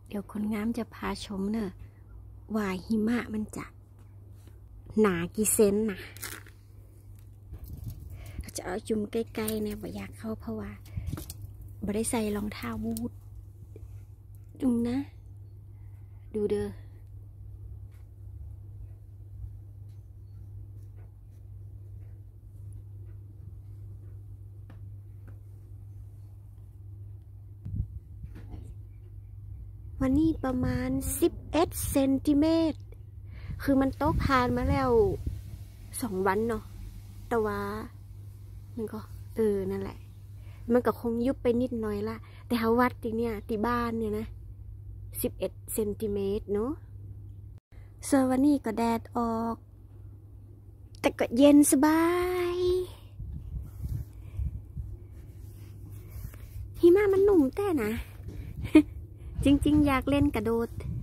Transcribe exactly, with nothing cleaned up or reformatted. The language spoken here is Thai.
เดี๋ยวคนงามจะพาชมเนอะว่าหิมะมันจะหนากี่เซนนะจะเอาจุ่มใกล้ๆเนี่ยบ่อยากเข้าเพราะว่าบ่ได้ใส่รองเท้าบูทดูนะดูเด้อวันนี้ประมาณสิบเอ็ดเซนติเมตรคือมันตกผ่านมาแล้วสองวันเนาะแต่ว่ามันก็เออนั่นแหละมันก็คงยุบไปนิดหน่อยละแต่หาวัดที่เนี่ยที่บ้านเนี่ยนะสิบเอ็ดเซนติเมตรเนาะส่วนวันนี้ก็แดดออกแต่ก็เย็นสบายหิมะมันหนุ่มแต่นะ จริงๆอยากเล่นกระโดด